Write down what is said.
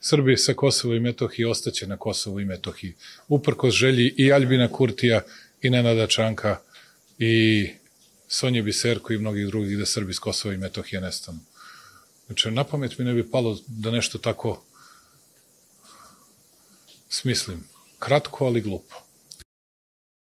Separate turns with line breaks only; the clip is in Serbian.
Srbi sa Kosova i Metohije ostaće na Kosovu i Metohiji. Uprkos želji i Aljbina Kurtija i Nenada Čanka i Sonje Biserko i mnogih drugih da Srbi s Kosova i Metohije nestanu. Znači, na pamet mi ne bi palo da nešto tako smislim. Kratko, ali glupo.